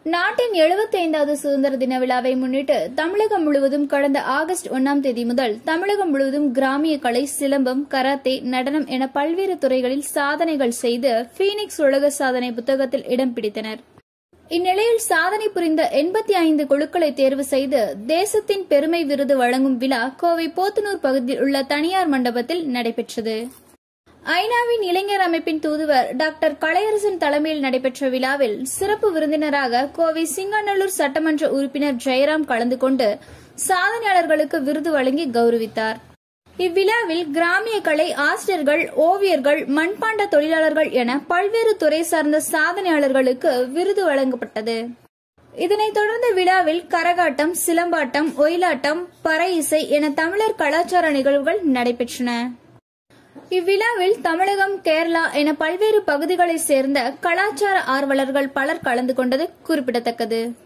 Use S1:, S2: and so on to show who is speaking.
S1: நாட்டின் 75வது சுதந்திர தின விழாவை முன்னிட்டு தமிழகம் முழுவதும் கடந்த ஆகஸ்ட் 1ஆம் தேதி முதல் தமிழகம் முழுவதும் கிராமிய கலை, சிலம்பம், கராத்தே, நடனம் என பல்வேறு துறைகளில் சாதனைகள் செய்து பீனிக்ஸ் உலக சாதனை புத்தகத்தில் இடம் பிடித்தனர். இந்நிலையில் சாதனை புரிந்த 85 குழுக்களை தேர்வு செய்து தேசத்தின் பெருமை விருது வழங்கும் விழா கோவை போத்தனூர் பகுதியில் உள்ள தனியார் மண்டபத்தில் நடைபெற்றது. ஐநாவின் இளைஞர் அமைப்பின் தூதுவர் டாக்டர் கலையரசன் தலைமையில் நடைபெற்ற விழாவில் சிறப்பு விருந்தினராக கோவை சிங்கநல்லூர் சட்டமன்ற உறுப்பினர் ஜெயராம் கலந்து கொண்டு சாதனையாளர்களுக்கு விருது வழங்கி கௌரவித்தார். இவ்விழாவில் கிராமிய கலை ஆசிரியர்கள், ஓவியர்கள், மண்பாண்ட தொழிலாளர்கள் என பல்வேறு துறை சார்ந்த சாதனையாளர்களுக்கு விருது வழங்கப்பட்டது. இதனைத் தொடர்ந்து விழாவில் கரகாட்டம், சிலம்பாட்டம், ஒயிலாட்டம், பறை இசை என தமிழர் கலாச்சார நிகழ்வுகள் நடைபெற்றன. இவ்விழாவில் தமிழகம், கேரளா என பல்வேறு பகுதிகளைச் சேர்ந்த கலாச்சார ஆர்வலர்கள் பலர் கலந்து கொண்டது குறிப்பிடத்தக்கது.